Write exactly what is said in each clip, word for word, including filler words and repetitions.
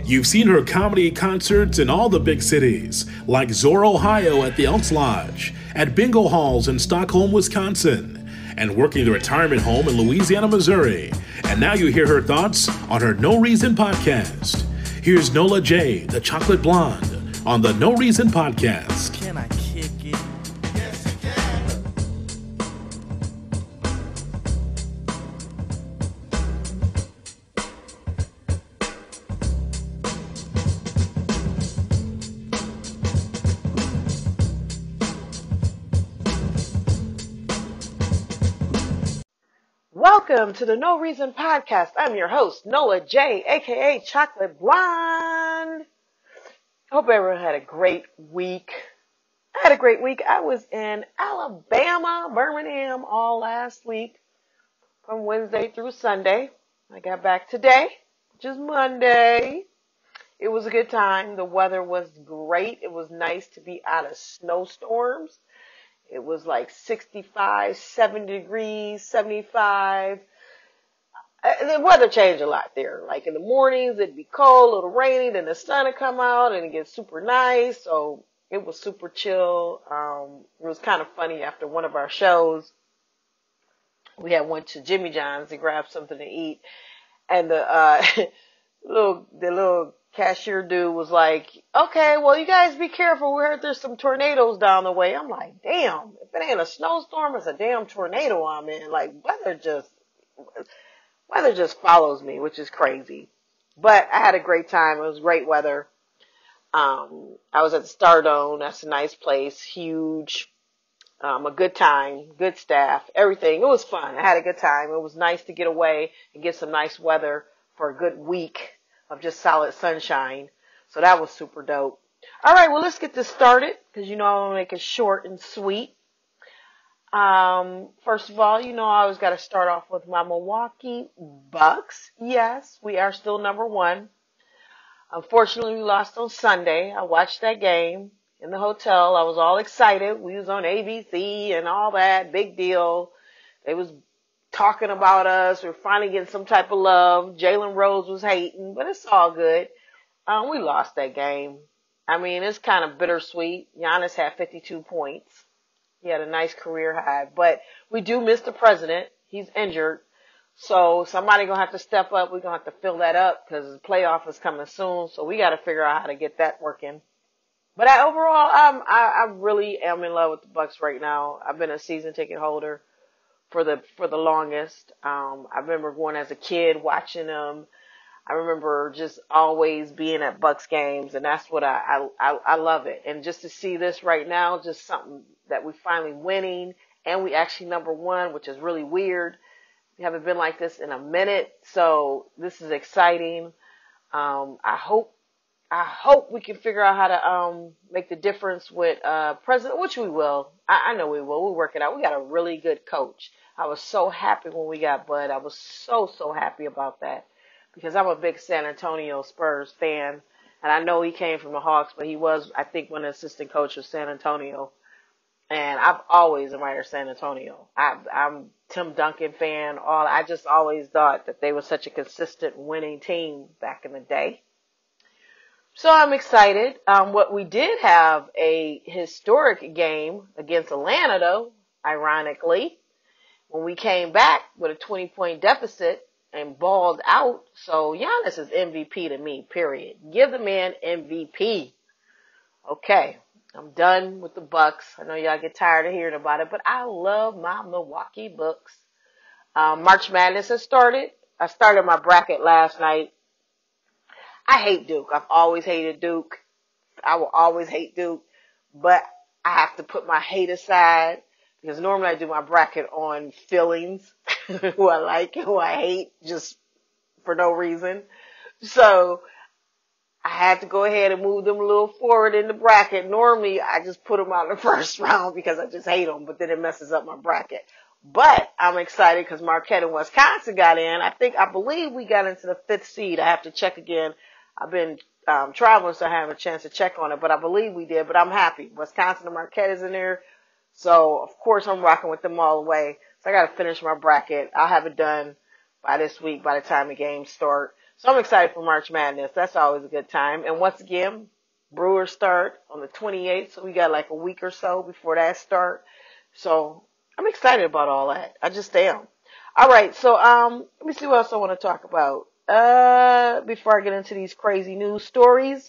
You've seen her comedy concerts in all the big cities, like Zor, Ohio at the Elks Lodge, at bingo halls in Stockholm, Wisconsin, and working the retirement home in Louisiana, Missouri. And now you hear her thoughts on her No Reason podcast. Here's Nola J, the chocolate blonde, on the No Reason podcast. Can I kick it? Yes, you can. Welcome to the No Reason Podcast. I'm your host, Nola J, aka Chocolate Blonde. Hope everyone had a great week. I had a great week. I was in Alabama, Birmingham, all last week from Wednesday through Sunday. I got back today, which is Monday. It was a good time. The weather was great. It was nice to be out of snowstorms. It was like sixty-five, seventy degrees, seventy-five. The weather changed a lot there. Like in the mornings, it'd be cold, a little rainy, then the sun would come out and it gets super nice. So it was super chill. Um, it was kind of funny after one of our shows. We had went to Jimmy John's to grab something to eat. And the, uh, little, the little cashier dude was like, okay, well, you guys be careful. We heard there's some tornadoes down the way. I'm like, damn, if it ain't a snowstorm, it's a damn tornado I'm in. Like, weather just, weather just follows me, which is crazy. But I had a great time. It was great weather. Um, I was at the Stardome. That's a nice place. Huge. Um, a good time. Good staff. Everything. It was fun. I had a good time. It was nice to get away and get some nice weather for a good week of just solid sunshine. So that was super dope. All right, well, let's get this started because, you know, I want to make it short and sweet. Um, first of all, you know, I always got to start off with my Milwaukee Bucks. Yes, we are still number one. Unfortunately, we lost on Sunday. I watched that game in the hotel. I was all excited. We was on A B C and all that. Big deal. They was talking about us. We were finally getting some type of love. Jalen Rose was hating, but it's all good. Um, we lost that game. I mean, it's kind of bittersweet. Giannis had fifty-two points. He had a nice career high, but we do miss the president. He's injured. So somebody going to have to step up. We're going to have to fill that up because the playoff is coming soon. So we got to figure out how to get that working. But I, overall, I'm, I, I really am in love with the Bucks right now. I've been a season ticket holder for the, for the longest. Um, I remember going as a kid watching them. I remember just always being at Bucks games, and that's what I, I, I, I love it. And just to see this right now, just something that we finally winning, and we actually number one, which is really weird. We haven't been like this in a minute, so this is exciting. Um, I hope, I hope we can figure out how to um make the difference with uh president, which we will. I, I know we will. We'll work it out. We got a really good coach. I was so happy when we got Bud. I was so so happy about that. Because I'm a big San Antonio Spurs fan, and I know he came from the Hawks, but he was, I think, one of the assistant coaches of San Antonio. And I've always admired San Antonio. I, I'm Tim Duncan fan. All I just always thought that they were such a consistent winning team back in the day. So I'm excited. Um, what we did have a historic game against Atlanta, though, ironically, when we came back with a twenty-point deficit and balled out. So Giannis is M V P to me, period. Give the man M V P. Okay, I'm done with the Bucks. I know y'all get tired of hearing about it, but I love my Milwaukee Bucks. Um, March Madness has started. I started my bracket last night. I hate Duke. I've always hated Duke. I will always hate Duke, but I have to put my hate aside because normally I do my bracket on feelings. Who I like and who I hate just for no reason. So I had to go ahead and move them a little forward in the bracket. Normally I just put them out in the first round because I just hate them, but then it messes up my bracket. But I'm excited because Marquette and Wisconsin got in. I think, I believe we got into the fifth seed. I have to check again. I've been um, traveling, so I haven't a chance to check on it, but I believe we did. But I'm happy. Wisconsin and Marquette is in there. So, of course, I'm rocking with them all the way. So I got to finish my bracket. I'll have it done by this week, by the time the games start. So I'm excited for March Madness. That's always a good time. And once again, Brewers start on the twenty-eighth, so we got like a week or so before that start. So I'm excited about all that. I just am. All right, so um, let me see what else I want to talk about. Uh, before I get into these crazy news stories.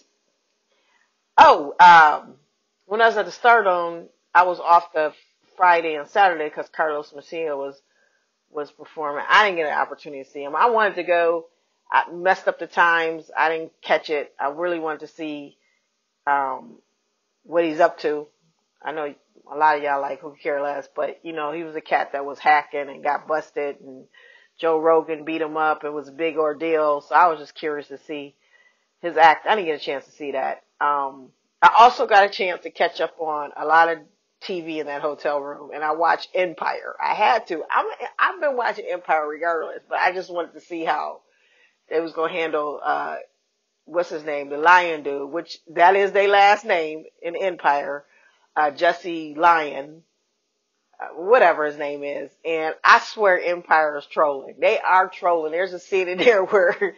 Oh, um, when I was at the Stardome, I was off the Friday and Saturday because Carlos Mencia was was performing. I didn't get an opportunity to see him. I wanted to go. I messed up the times. I didn't catch it. I really wanted to see um, what he's up to. I know a lot of y'all like who care less, but you know, he was a cat that was hacking and got busted, and Joe Rogan beat him up. It was a big ordeal. So I was just curious to see his act. I didn't get a chance to see that. Um, I also got a chance to catch up on a lot of T V in that hotel room, and I watched Empire. I had to. I'm, I've been watching Empire regardless, but I just wanted to see how they was going to handle, uh, what's his name, the Lion dude, which that is their last name in Empire, uh, Jesse Lion, uh, whatever his name is. And I swear Empire is trolling. They are trolling. There's a scene in there where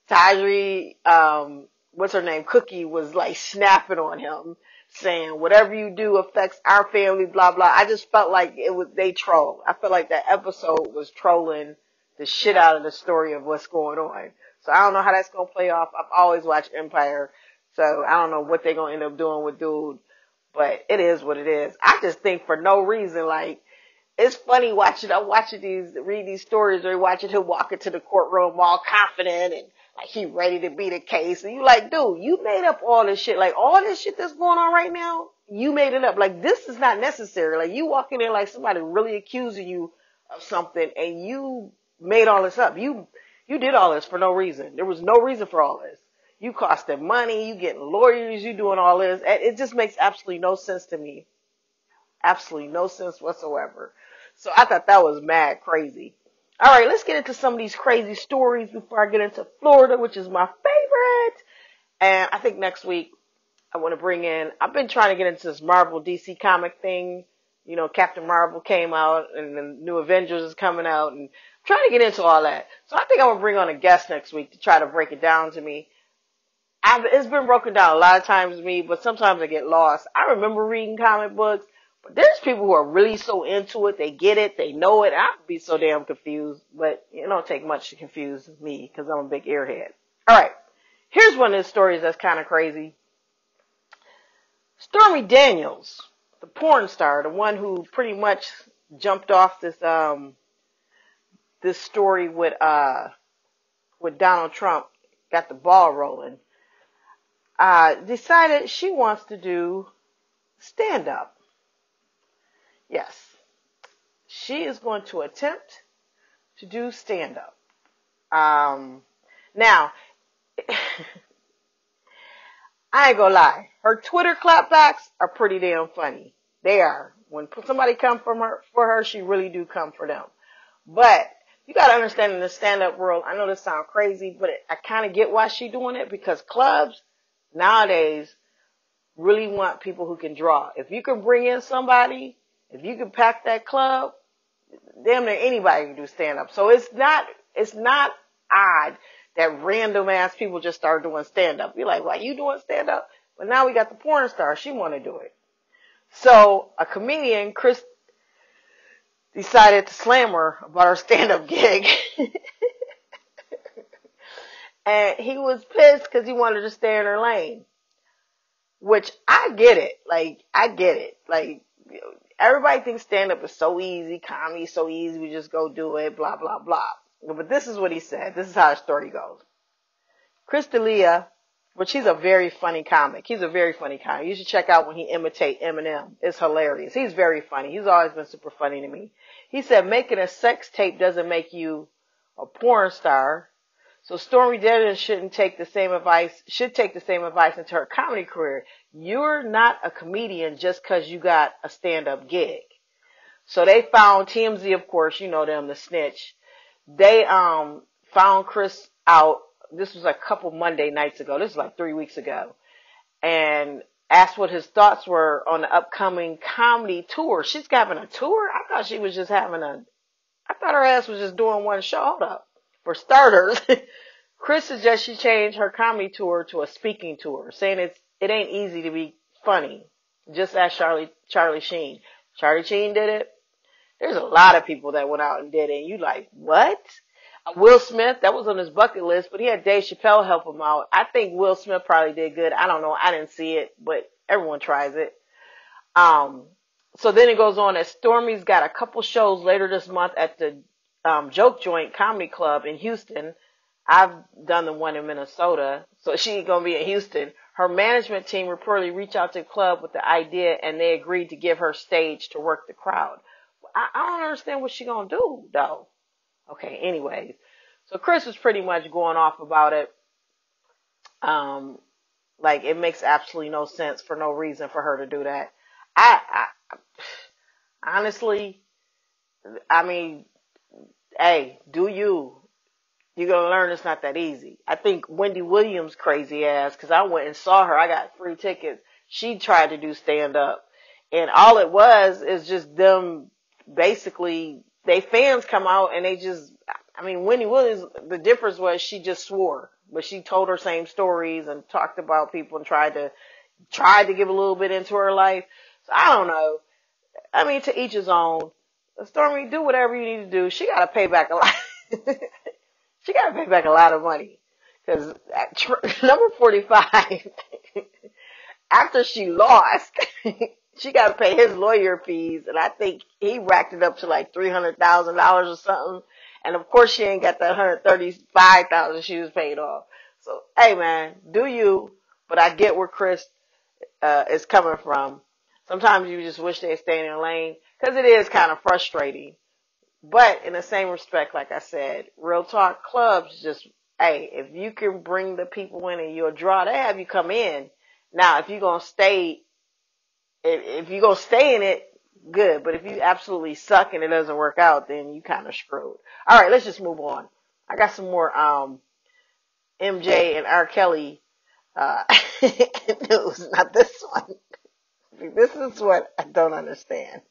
Tyree, um, what's her name, Cookie, was like snapping on him, saying whatever you do affects our family, blah blah. I just felt like it was they troll. I felt like that episode was trolling the shit out of the story of what's going on. So I don't know how that's gonna play off. I've always watched Empire, so I don't know what they're gonna end up doing with dude, but it is what it is. I just think for no reason, like, it's funny watching, I'm watching these, read these stories or watching him walk into the courtroom all confident and like he ready to beat a case. And you like, dude, you made up all this shit. Like all this shit that's going on right now, you made it up. Like this is not necessary. Like you walking in like somebody really accusing you of something and you made all this up. You, you did all this for no reason. There was no reason for all this. You cost them money. You getting lawyers. You doing all this. It just makes absolutely no sense to me. Absolutely no sense whatsoever. So I thought that was mad crazy. All right, let's get into some of these crazy stories before I get into Florida, which is my favorite. And I think next week I want to bring in, I've been trying to get into this Marvel D C comic thing. You know, Captain Marvel came out and the new Avengers is coming out and I'm trying to get into all that. So I think I'm going to bring on a guest next week to try to break it down to me. I've, it's been broken down a lot of times to me, but sometimes I get lost. I remember reading comic books. But there's people who are really so into it, they get it, they know it. I'd be so damn confused, but it don't take much to confuse me because I'm a big airhead. All right, here's one of the stories that's kind of crazy. Stormy Daniels, the porn star, the one who pretty much jumped off this um this story with uh with Donald Trump, got the ball rolling. Uh, decided she wants to do stand up. Yes, she is going to attempt to do stand-up. Um, now, I ain't gonna lie. Her Twitter clapbacks are pretty damn funny. They are. When somebody come from her for her, she really do come for them. But you gotta understand in the stand-up world, I know this sounds crazy, but it, I kind of get why she doing it because clubs nowadays really want people who can draw. If you can bring in somebody, if you can pack that club, damn near anybody can do stand-up. So it's not, it's not odd that random ass people just start doing stand-up. You're like, why you doing stand-up? But now we got the porn star. She want to do it. So a comedian, Chris, decided to slam her about her stand-up gig. And he was pissed because he wanted to stay in her lane. Which I get it. Like, I get it. Like, everybody thinks stand-up is so easy, comedy is so easy, we just go do it, blah, blah, blah. But this is what he said. This is how the story goes. Chris D'Elia, which he's a very funny comic. He's a very funny comic. You should check out when he imitates Eminem. It's hilarious. He's very funny. He's always been super funny to me. He said, making a sex tape doesn't make you a porn star. So Stormy Daniels shouldn't take the same advice, should take the same advice into her comedy career. You're not a comedian just because you got a stand-up gig. So they found T M Z, of course, you know them, the snitch. They um found Chris out. This was a couple Monday nights ago. This was like three weeks ago. And asked what his thoughts were on the upcoming comedy tour. She's having a tour? I thought she was just having a, I thought her ass was just doing one show. Hold up. For starters, Chris suggests she change her comedy tour to a speaking tour, saying it's it ain't easy to be funny. Just ask Charlie Charlie Sheen. Charlie Sheen did it. There's a lot of people that went out and did it. And you like, what? Uh, Will Smith, that was on his bucket list, but he had Dave Chappelle help him out. I think Will Smith probably did good. I don't know. I didn't see it, but everyone tries it. Um, so then it goes on that Stormy's got a couple shows later this month at the um, Joke Joint Comedy Club in Houston. I've done the one in Minnesota, so she's going to be in Houston. Her management team reportedly reached out to the club with the idea, and they agreed to give her stage to work the crowd. I, I don't understand what she's going to do, though. Okay, anyways. So Chris was pretty much going off about it. Um, like, it makes absolutely no sense for no reason for her to do that. I, I honestly, I mean, hey, do you? You're going to learn it's not that easy. I think Wendy Williams' crazy ass, because I went and saw her. I got free tickets. She tried to do stand-up. And all it was is just them basically, they fans come out and they just, I mean, Wendy Williams, the difference was she just swore. But she told her same stories and talked about people and tried to, tried to give a little bit into her life. So I don't know. I mean, to each his own. Stormy, do whatever you need to do. She got to pay back a lot. She got to pay back a lot of money. Because tr- number forty-five, after she lost, she got to pay his lawyer fees. And I think he racked it up to like three hundred thousand dollars or something. And of course, she ain't got that one hundred thirty-five thousand dollars she was paid off. So, hey, man, do you. But I get where Chris uh, is coming from. Sometimes you just wish they'd stay in their lane. Because it is kind of frustrating. But in the same respect, like I said, real talk clubs just, hey, if you can bring the people in and you'll draw, they have you come in. Now, if you're going to stay, if, if you're going to stay in it, good. But if you absolutely suck and it doesn't work out, then you kind of screwed. All right, let's just move on. I got some more um, M J and R. Kelly uh, news. Not this one. This is what I don't understand.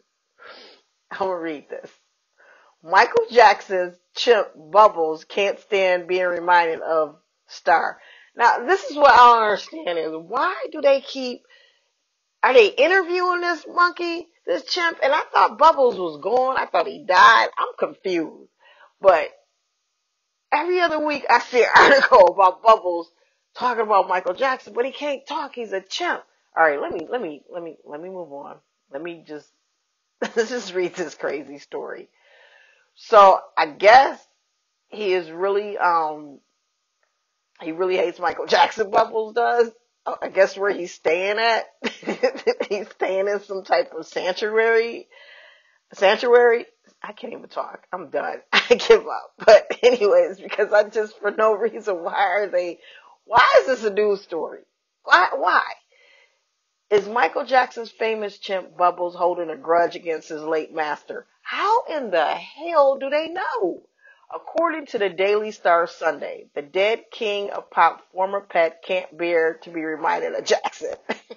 I'm going to read this. Michael Jackson's chimp Bubbles can't stand being reminded of Star. Now, this is what I don't understand is why do they keep, are they interviewing this monkey, this chimp? And I thought Bubbles was gone. I thought he died. I'm confused. But every other week I see an article about Bubbles talking about Michael Jackson, but he can't talk. He's a chimp. All right, let me, let me, let me, let me move on. Let me just, let's just read this crazy story. So I guess he is really, um, he really hates Michael Jackson, Bubbles does. I guess where he's staying at, he's staying in some type of sanctuary, sanctuary. I can't even talk. I'm done. I give up. But anyways, because I just, for no reason, why are they, why is this a news story? Why, why? Is Michael Jackson's famous chimp Bubbles holding a grudge against his late master? How in the hell do they know? According to the Daily Star Sunday, the dead king of pop former pet can't bear to be reminded of Jackson.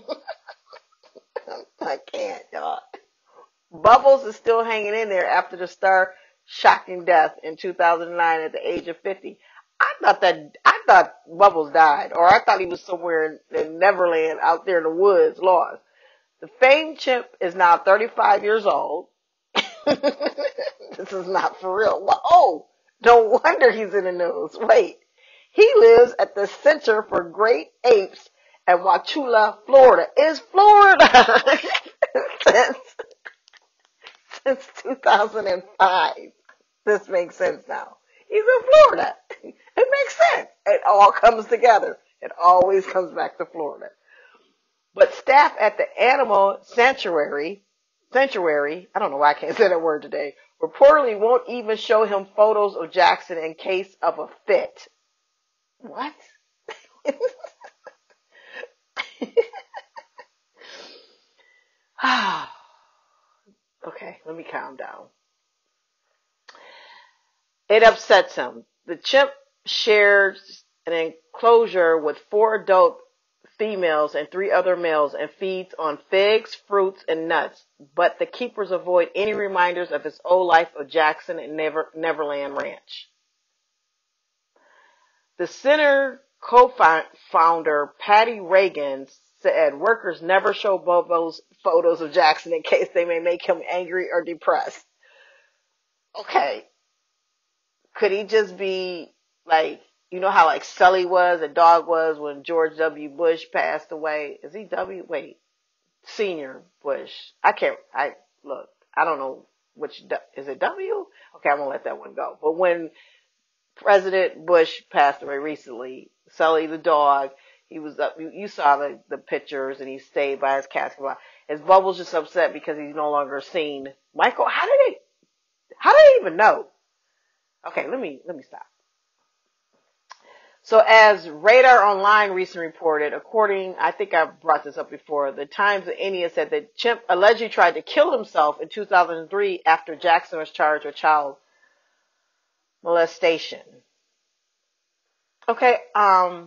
I can't, y'all. Bubbles is still hanging in there after the star shocking death in two thousand nine at the age of fifty. I thought that, I thought Bubbles died, or I thought he was somewhere in, in Neverland out there in the woods, lost. The famed chimp is now thirty-five years old. This is not for real. Oh, no wonder he's in the news. Wait, he lives at the Center for Great Apes at Wauchula, Florida. Is Florida since, since two thousand five. This makes sense now. He's in Florida. It makes sense. It all comes together. It always comes back to Florida. But staff at the animal sanctuary, sanctuary, I don't know why I can't say that word today, reportedly won't even show him photos of Jackson in case of a fit. What? Okay, let me calm down. It upsets him. The chimp shares an enclosure with four adult females and three other males and feeds on figs, fruits, and nuts. But the keepers avoid any reminders of his old life of Jackson and Never, Neverland Ranch. The center co-founder, Patty Reagan, said workers never show Bobo's photos of Jackson in case they may make him angry or depressed. Okay, could he just be like, you know how like Sully was, a dog was when George W. Bush passed away? Is he W? Wait, Senior Bush. I can't, I, look, I don't know which, is it W? Okay, I'm gonna let that one go. But when President Bush passed away recently, Sully the dog, he was up, you, you saw the, the pictures and he stayed by his casket. His Bubbles just upset because he's no longer seen. Michael, how did they, how did they even know? Okay, let me, let me stop. So as Radar Online recently reported, according, I think I brought this up before, the Times of India said that Chimp allegedly tried to kill himself in two thousand three after Jackson was charged with child molestation. Okay, um,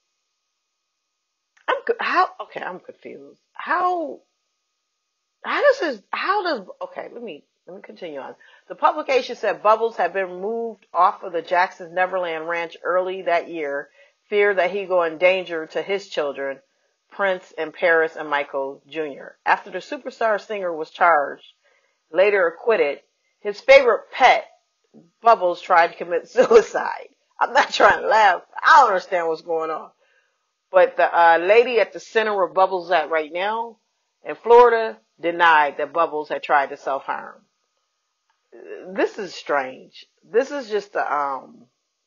I'm, how, okay, I'm confused. How, how does this, how does, okay, let me, let me continue on. The publication said Bubbles had been moved off of the Jackson's Neverland Ranch early that year, feared that he'd go in danger to his children, Prince and Paris and Michael Junior After the superstar singer was charged, later acquitted, his favorite pet, Bubbles, tried to commit suicide. I'm not trying to laugh. I don't understand what's going on. But the uh, lady at the center where Bubbles is at right now, in Florida, denied that Bubbles had tried to self-harm. This is strange. This is just the, um,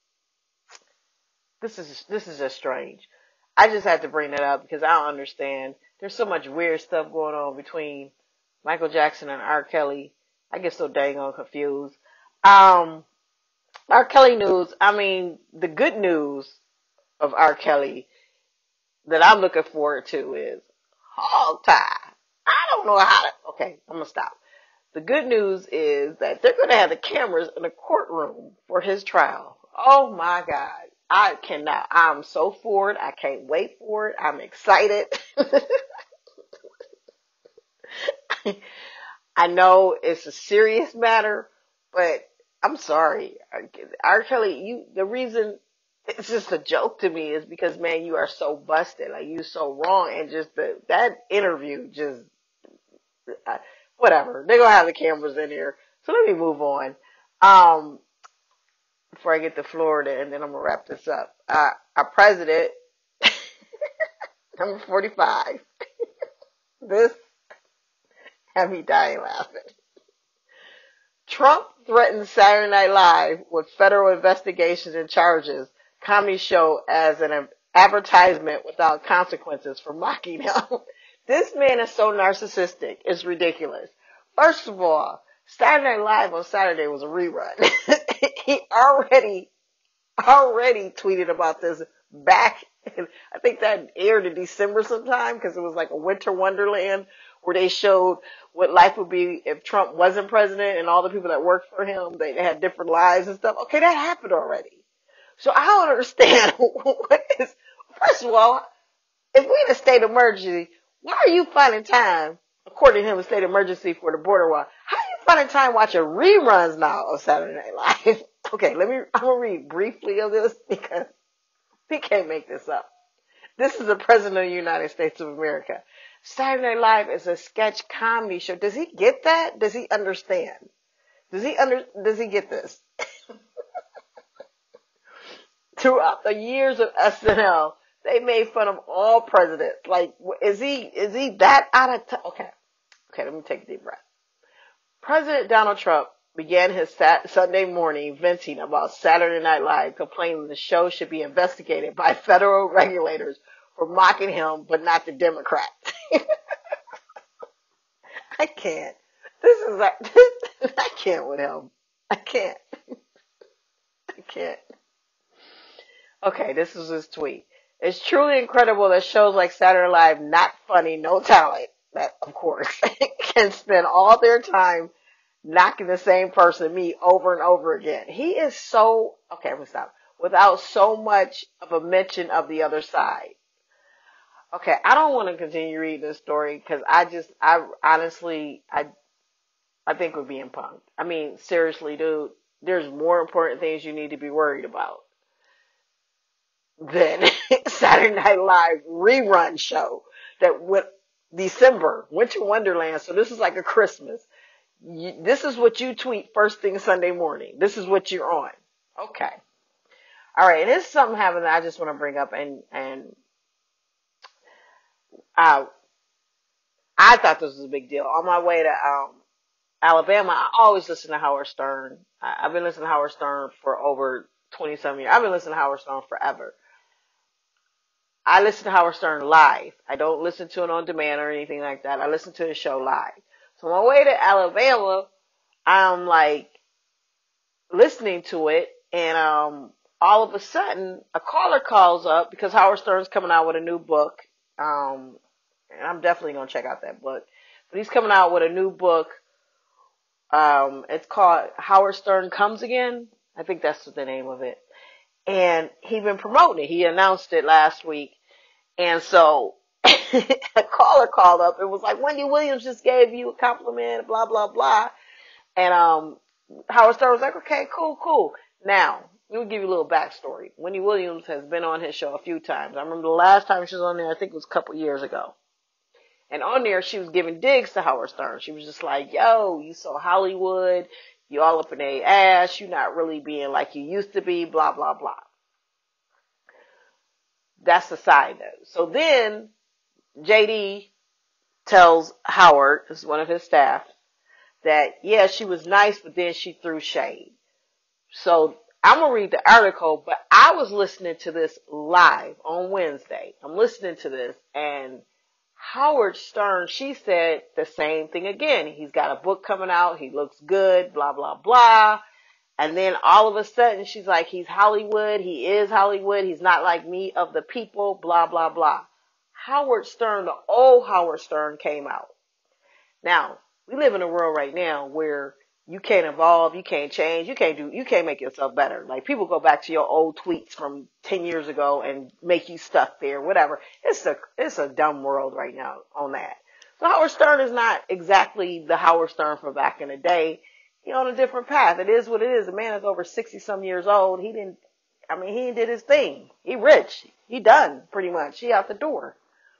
this is, this is just strange. I just had to bring that up because I don't understand. There's so much weird stuff going on between Michael Jackson and R. Kelly. I get so dang on confused. Um, R. Kelly news, I mean, the good news of R. Kelly that I'm looking forward to is hog tie. I don't know how to, okay, I'm going to stop. The good news is that they're going to have the cameras in the courtroom for his trial. Oh my God. I cannot. I'm so for it. I can't wait for it. I'm excited. I know it's a serious matter, but I'm sorry. R. Kelly, you, the reason it's just a joke to me is because, man, you are so busted. Like, you're so wrong. And just the, that interview just, I, whatever. They're going to have the cameras in here. So let me move on. Um, before I get to Florida, and then I'm going to wrap this up. Uh, our president, number forty-five, this had me dying laughing. Trump threatens Saturday Night Live with federal investigations and charges, comedy show as an advertisement without consequences for mocking him. This man is so narcissistic. It's ridiculous. First of all, Saturday Night Live on Saturday was a rerun. He already, already tweeted about this back in, I think that aired in December sometime because it was like a winter wonderland where they showed what life would be if Trump wasn't president and all the people that worked for him, they had different lives and stuff. Okay, that happened already. So I don't understand what is, first of all, if we're in a state of emergency, why are you finding time, according to him, a state of emergency for the border wall? How are you finding time watching reruns now of Saturday Night Live? Okay, let me, I'm going to read briefly of this because we can't make this up. This is the President of the United States of America. Saturday Night Live is a sketch comedy show. Does he get that? Does he understand? Does he under, does he get this? Throughout the years of S N L, they made fun of all presidents. Like, is he, is he that out of touch? Okay. Okay, let me take a deep breath. President Donald Trump began his sat- Sunday morning venting about Saturday Night Live, complaining the show should be investigated by federal regulators for mocking him, but not the Democrats. I can't. This is like, this, I can't with him. I can't. I can't. Okay, this is his tweet. It's truly incredible that shows like Saturday Night Live, not funny, no talent, that of course, can spend all their time knocking the same person, me, over and over again. He is so, okay, I'm gonna stop. Without so much of a mention of the other side. Okay, I don't want to continue reading this story because I just, I honestly, I, I think we're being punked. I mean, seriously, dude, there's more important things you need to be worried about. than Saturday Night Live rerun show that went December, Winter Wonderland. So this is like a Christmas. You, this is what you tweet first thing Sunday morning. This is what you're on. Okay. All right. And this is something happened that I just want to bring up. And, and, uh, I thought this was a big deal. On my way to, um, Alabama, I always listen to Howard Stern. I, I've been listening to Howard Stern for over twenty some years. I've been listening to Howard Stern forever. I listen to Howard Stern live. I don't listen to it on demand or anything like that. I listen to the show live. So on my way to Alabama, I'm like listening to it, and um, all of a sudden, a caller calls up because Howard Stern's coming out with a new book. Um, and I'm definitely going to check out that book. But he's coming out with a new book. Um, it's called Howard Stern Comes Again. I think that's the name of it. And he's been promoting it. He announced it last week. And so a caller called up and was like, Wendy Williams just gave you a compliment, blah, blah, blah. And um, Howard Stern was like, okay, cool, cool. Now, let me give you a little backstory. Wendy Williams has been on his show a few times. I remember the last time she was on there, I think it was a couple years ago. And on there, she was giving digs to Howard Stern. She was just like, yo, you so Hollywood. You all up in their ass. You're not really being like you used to be, blah, blah, blah. That's the side note. So then J D tells Howard, this is one of his staff, that, yeah, she was nice, but then she threw shade. So I'm going to read the article, but I was listening to this live on Wednesday. I'm listening to this, and Howard Stern, she said the same thing again. He's got a book coming out. He looks good, blah, blah, blah. And then all of a sudden, she's like, he's Hollywood. He is Hollywood. He's not like me of the people, blah, blah, blah. Howard Stern, the old Howard Stern came out. Now, we live in a world right now where you can't evolve, you can't change, you can't do, you can't make yourself better. Like, people go back to your old tweets from ten years ago and make you stuck there, whatever. It's a, it's a dumb world right now on that. So Howard Stern is not exactly the Howard Stern from back in the day. He's on a different path. It is what it is. The man is over sixty some years old. He didn't, I mean, he did his thing. He rich. He done, pretty much. He out the door.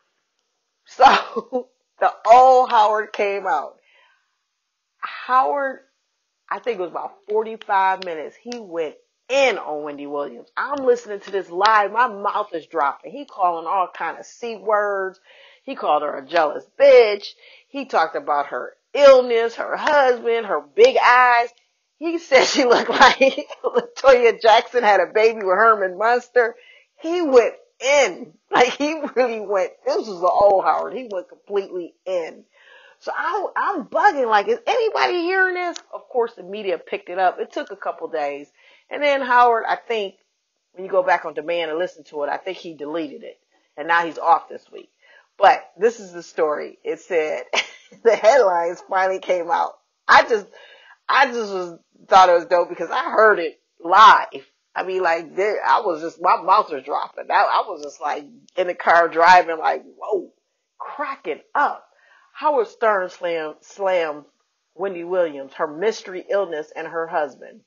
So, the old Howard came out. Howard, I think it was about forty-five minutes. He went in on Wendy Williams. I'm listening to this live. My mouth is dropping. He calling all kind of C words. He called her a jealous bitch. He talked about her illness, her husband, her big eyes. He said she looked like Latoya Jackson had a baby with Herman Munster. He went in. Like, he really went, this was the old Howard. He went completely in. So I, I'm bugging, like, is anybody hearing this? Of course, the media picked it up. It took a couple days. And then Howard, I think, when you go back on demand and listen to it, I think he deleted it. And now he's off this week. But this is the story. It said, the headlines finally came out. I just, I just was, thought it was dope because I heard it live. I mean, like, there, I was just, my mouth was dropping. I, I was just like in the car driving, like, whoa, cracking up. Howard Stern slammed, slammed Wendy Williams, her mystery illness, and her husband.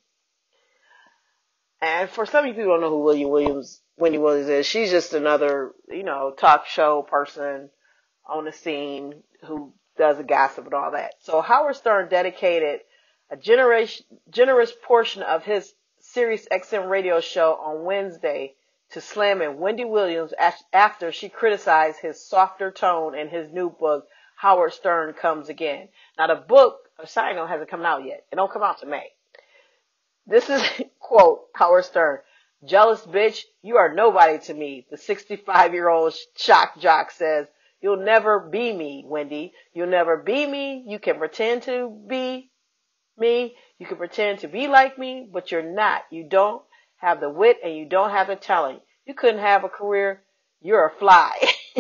And for some of you people who don't know who William Williams, Wendy Williams is, she's just another, you know, talk show person on the scene who does the gossip and all that. So Howard Stern dedicated a generation, generous portion of his Sirius X M radio show on Wednesday to slamming Wendy Williams after she criticized his softer tone in his new book, Howard Stern Comes Again. Now, the book, a side note, hasn't come out yet. It don't come out to May. This is, quote, Howard Stern. Jealous bitch, you are nobody to me. The sixty-five-year-old shock jock says, you'll never be me, Wendy. You'll never be me. You can pretend to be me. You can pretend to be like me, but you're not. You don't have the wit and you don't have the talent. You couldn't have a career. You're a fly.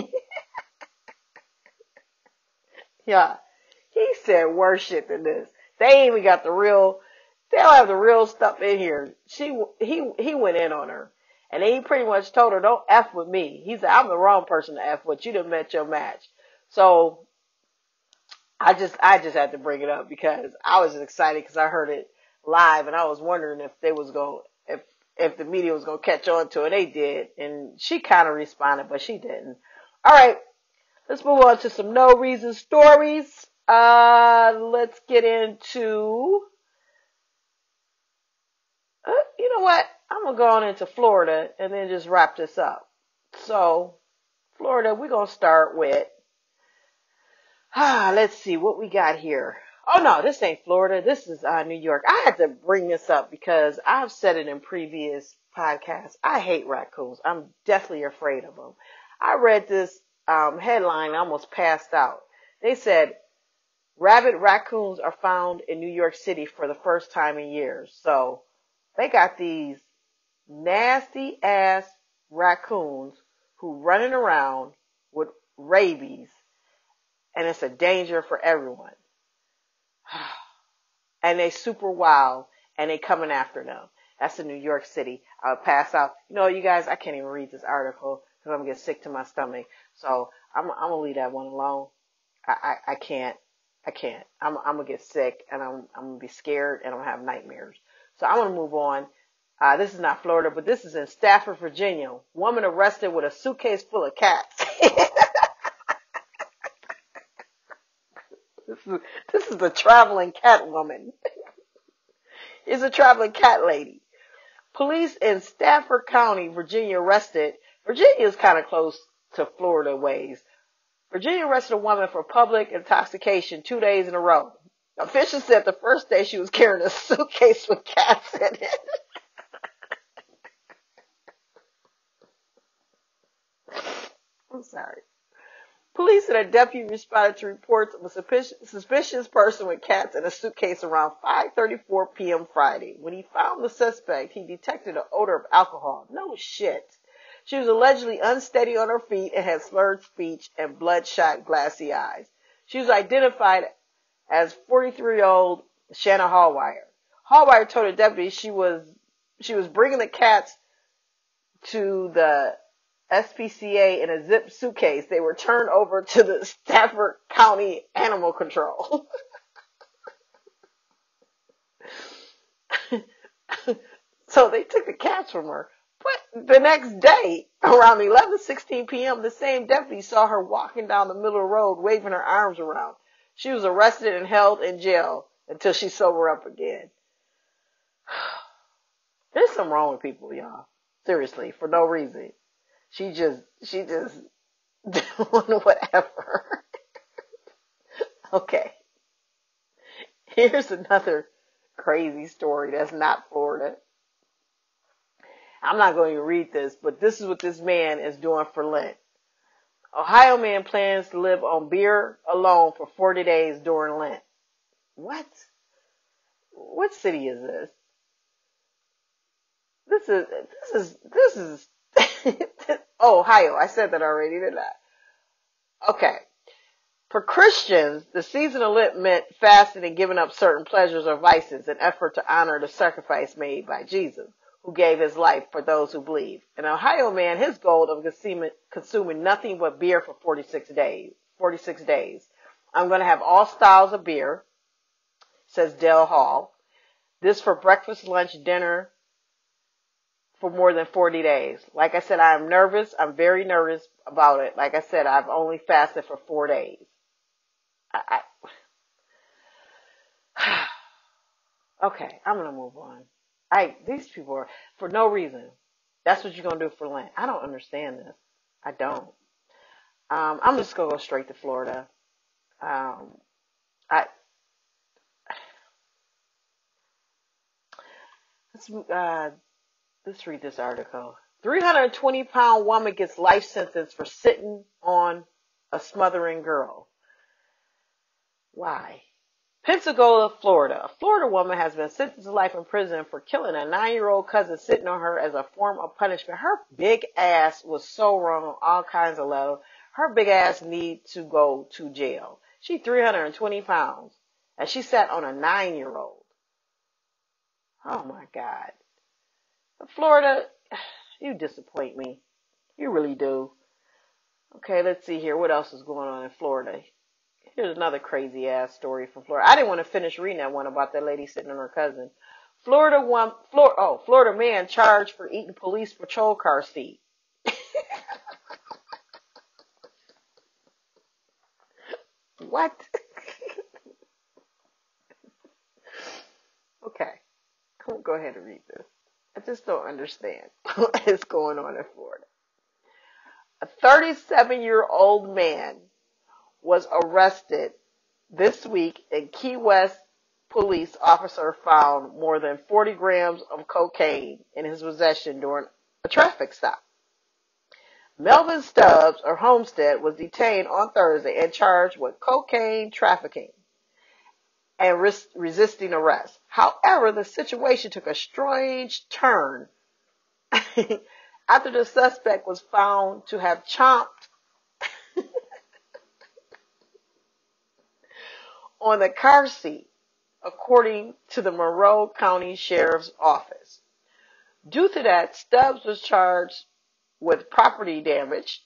Yeah. He said worse shit than this. They ain't even got the real, they don't have the real stuff in here. She, he, he went in on her. And then he pretty much told her, don't F with me. He said, I'm the wrong person to F with. You done met your match. So, I just, I just had to bring it up because I was excited because I heard it live and I was wondering if they was going, if, if the media was going to catch on to it. They did. And she kind of responded, but she didn't. All right. Let's move on to some no reason stories. Uh, let's get into, uh, you know what? I'm going to go on into Florida and then just wrap this up. So, Florida, we're going to start with, ah, let's see what we got here. Oh, no, this ain't Florida. This is uh, New York. I had to bring this up because I've said it in previous podcasts. I hate raccoons. I'm deathly afraid of them. I read this um, headline, I almost passed out. They said, rabid raccoons are found in New York City for the first time in years. So they got these nasty ass raccoons who running around with rabies, and it's a danger for everyone. And they super wild, and they coming after them. That's in New York City. I'll pass out. You know, you guys, I can't even read this article because I'm going to get sick to my stomach. So I'm, I'm going to leave that one alone. I, I, I can't. I can't. I'm, I'm going to get sick, and I'm, I'm going to be scared, and I'm going to have nightmares. So I'm going to move on. Uh, this is not Florida, but this is in Stafford, Virginia. Woman arrested with a suitcase full of cats. This is, this is the traveling cat woman. It's a traveling cat lady. Police in Stafford County, Virginia arrested. Virginia is kind of close to Florida ways. Virginia arrested a woman for public intoxication two days in a row. Officials said the first day she was carrying a suitcase with cats in it. I'm sorry. Police and a deputy responded to reports of a suspicious, suspicious person with cats in a suitcase around five thirty-four p.m. Friday. When he found the suspect, he detected an odor of alcohol. No shit. She was allegedly unsteady on her feet and had slurred speech and bloodshot, glassy eyes. She was identified as forty-three-year-old Shanna Hallwire. Hallwire told the deputy she was she was bringing the cats to the S P C A in a zip suitcase. They were turned over to the Stafford County Animal Control. So they took the cats from her. But the next day, around eleven sixteen p.m., the same deputy saw her walking down the middle of the road, waving her arms around. She was arrested and held in jail until she sobered up again. There's something wrong with people, y'all. Seriously, for no reason. She just, she just doing whatever. Okay. Here's another crazy story that's not Florida. I'm not going to read this, but this is what this man is doing for Lent. Ohio man plans to live on beer alone for forty days during Lent. What? What city is this? This is, this is, this is, oh, Ohio. I said that already, didn't I? Okay. For Christians, the season of Lent meant fasting and giving up certain pleasures or vices in effort to honor the sacrifice made by Jesus, who gave his life for those who believe. An Ohio man, his goal of consuming, consuming nothing but beer for forty-six days. forty-six days. I'm going to have all styles of beer, says Dale Hall. This for breakfast, lunch, dinner, for more than forty days. Like I said, I'm nervous. I'm very nervous about it. Like I said, I've only fasted for four days. I, I, okay, I'm going to move on. I, these people are, for no reason. That's what you're going to do for Lent. I don't understand this. I don't. Um, I'm just going to go straight to Florida. Um, I, let's, uh, Let's read this article. three hundred twenty pound woman gets life sentence for sitting on a smothering girl. Why? Pensacola, Florida. A Florida woman has been sentenced to life in prison for killing a nine-year-old cousin sitting on her as a form of punishment. Her big ass was so wrong on all kinds of levels. Her big ass need to go to jail. She's three hundred twenty pounds, and she sat on a nine-year-old. Oh, my God. Florida, you disappoint me. You really do. Okay, let's see here. What else is going on in Florida? Here's another crazy ass story from Florida. I didn't want to finish reading that one about that lady sitting on her cousin. Florida one, Flor, oh, Florida man charged for eating police patrol car seat. What? Okay, I'm gonna go ahead and read this. I just don't understand what is going on in Florida. A thirty-seven-year-old man was arrested this week in Key West. Police officer found more than forty grams of cocaine in his possession during a traffic stop. Melvin Stubbs, or Homestead, was detained on Thursday and charged with cocaine trafficking and res- resisting arrest. However, the situation took a strange turn after the suspect was found to have chomped on the car seat, according to the Monroe County Sheriff's Office. Due to that, Stubbs was charged with property damage.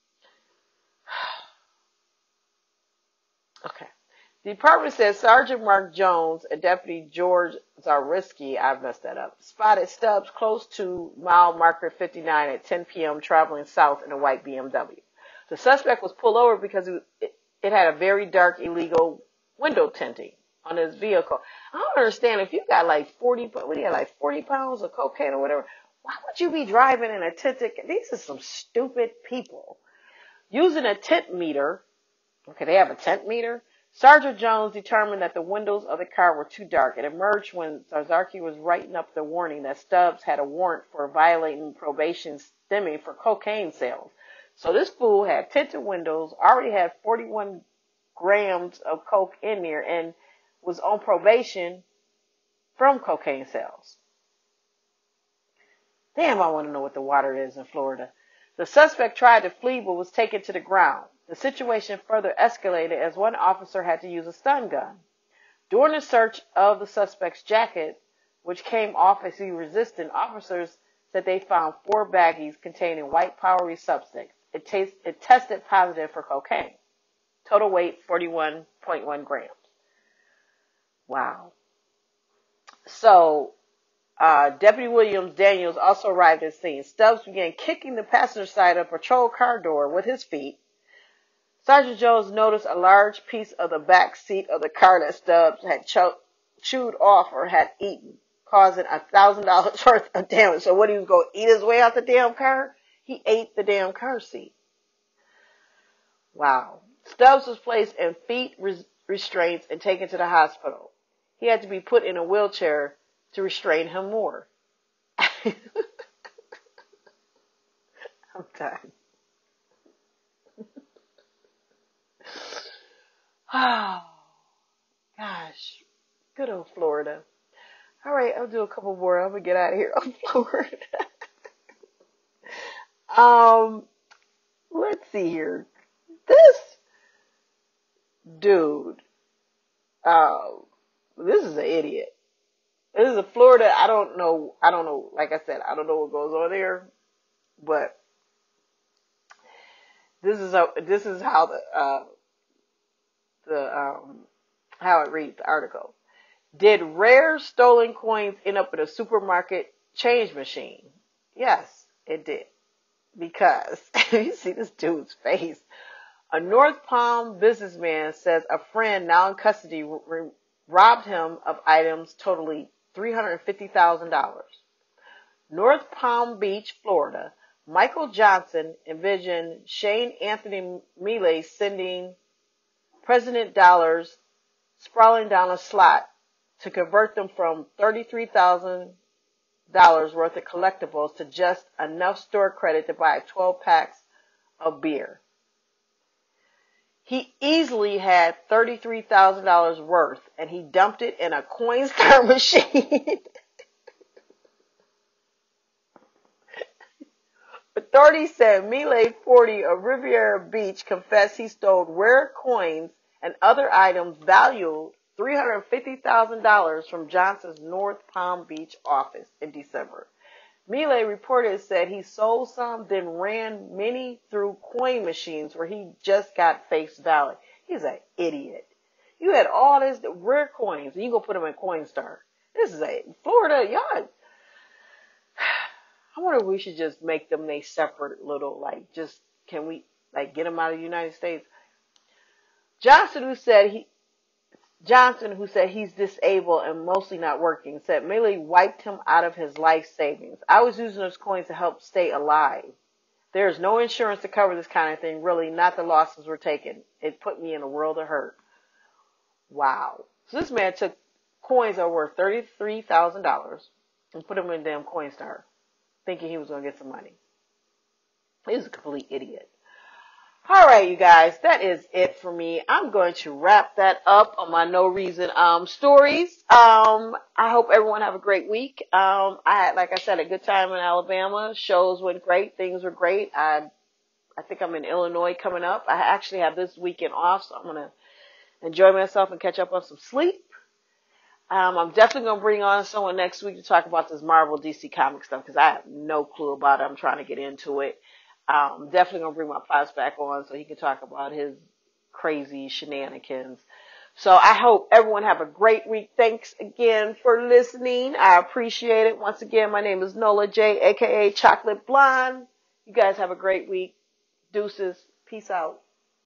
Okay. The department says Sergeant Mark Jones and Deputy George Zarwisky, I messed that up, spotted Stubbs close to mile marker fifty-nine at ten p.m. traveling south in a white B M W. The suspect was pulled over because it, it had a very dark illegal window tinting on his vehicle. I don't understand, if you got like forty, what do you got, like forty pounds of cocaine or whatever, why would you be driving in a tinted? These are some stupid people. Using a tint meter, okay, they have a tint meter. Sergeant Jones determined that the windows of the car were too dark. It emerged when Zarzarki was writing up the warning that Stubbs had a warrant for violating probation stemming for cocaine sales. So this fool had tinted windows, already had forty-one grams of coke in there, and was on probation from cocaine sales. Damn, I want to know what the water is in Florida. The suspect tried to flee but was taken to the ground. The situation further escalated as one officer had to use a stun gun. During the search of the suspect's jacket, which came off as he resisted, officers said they found four baggies containing white powdery substance. It, taste, it tested positive for cocaine. Total weight forty-one point one grams. Wow. So, uh, Deputy Williams Daniels also arrived at the scene. Stubbs began kicking the passenger side of a patrol car door with his feet. Sergeant Jones noticed a large piece of the back seat of the car that Stubbs had cho- chewed off or had eaten, causing a thousand dollars worth of damage. So what, he was going to eat his way out the damn car? He ate the damn car seat. Wow. Stubbs was placed in feet res- restraints and taken to the hospital. He had to be put in a wheelchair to restrain him more. I'm done. Oh, gosh. Good old Florida. All right, I'll do a couple more. I'm going to get out of here on Florida. um, let's see here. This dude, um, this is an idiot. This is a Florida. I don't know. I don't know. Like I said, I don't know what goes on there, but this is a, this is how the uh, the um, how it reads, the article. Did rare stolen coins end up in a supermarket change machine? Yes, it did. Because you see this dude's face. A North Palm businessman says a friend now in custody re- robbed him of items totaling three hundred fifty thousand dollars. North Palm Beach, Florida. Michael Johnson envisioned Shane Anthony Mealy sending President dollars sprawling down a slot to convert them from thirty-three thousand dollars worth of collectibles to just enough store credit to buy twelve packs of beer. He easily had thirty-three thousand dollars worth, and he dumped it in a Coinstar machine. Authorities said Mealy, forty, of Riviera Beach, confessed he stole rare coins and other items valued three hundred fifty thousand dollars from Johnson's North Palm Beach office in December. Mealy reported said he sold some, then ran many through coin machines where he just got face value. He's an idiot. You had all this rare coins, and you go put them in Coinstar. This is a Florida, y'all. I wonder if we should just make them they separate little, like, just, can we, like, get them out of the United States? Johnson, who said he, Johnson, who said he's disabled and mostly not working, said merely wiped him out of his life savings. I was using those coins to help stay alive. There is no insurance to cover this kind of thing, really, not the losses were taken. It put me in a world of hurt. Wow. So this man took coins that were worth thirty-three thousand dollars and put them in damn Coinstar, thinking he was going to get some money. He was a complete idiot. All right, you guys, that is it for me. I'm going to wrap that up on my no reason um stories. Um, I hope everyone have a great week. Um, I had, like I said, a good time in Alabama. Shows went great. Things were great. I, I think I'm in Illinois coming up. I actually have this weekend off, so I'm gonna enjoy myself and catch up on some sleep. Um, I'm definitely gonna bring on someone next week to talk about this Marvel D C comic stuff because I have no clue about it. I'm trying to get into it. Um, definitely gonna bring my pops back on so he can talk about his crazy shenanigans. So I hope everyone have a great week. Thanks again for listening. I appreciate it. Once again, my name is Nola J, aka Chocolate Blonde. You guys have a great week. Deuces. Peace out.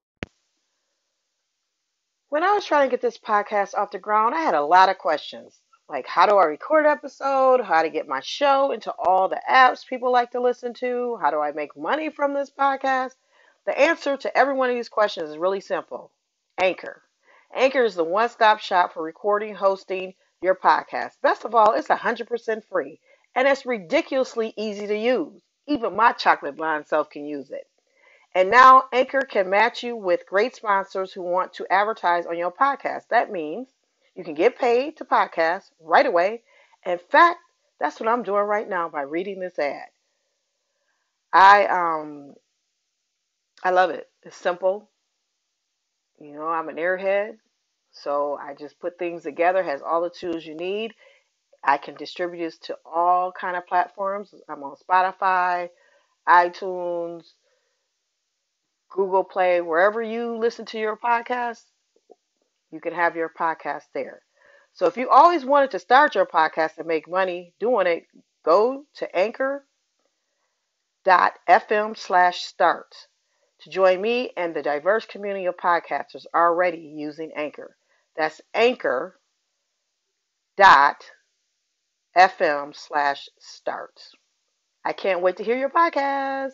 When I was trying to get this podcast off the ground, I had a lot of questions. Like, how do I record an episode? How to get my show into all the apps people like to listen to? How do I make money from this podcast? The answer to every one of these questions is really simple. Anchor. Anchor is the one-stop shop for recording, hosting your podcast. Best of all, it's one hundred percent free, and it's ridiculously easy to use. Even my chocolate blonde self can use it. And now Anchor can match you with great sponsors who want to advertise on your podcast. That means you can get paid to podcast right away. In fact, that's what I'm doing right now by reading this ad. I um I love it. It's simple. You know, I'm an airhead, so I just put things together, has all the tools you need. I can distribute this to all kind of platforms. I'm on Spotify, iTunes, Google Play, wherever you listen to your podcast, you can have your podcast there. So if you always wanted to start your podcast and make money doing it, go to anchor dot f m slash start to join me and the diverse community of podcasters already using Anchor. That's anchor dot f m slash start. I can't wait to hear your podcast.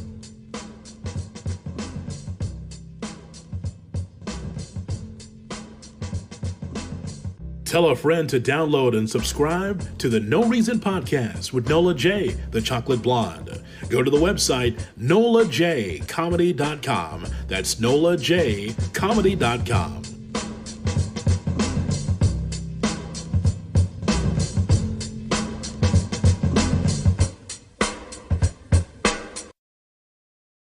Tell a friend to download and subscribe to the No Reason Podcast with Nola J, the Chocolate Blonde. Go to the website nola j comedy dot com. That's nola j comedy dot com.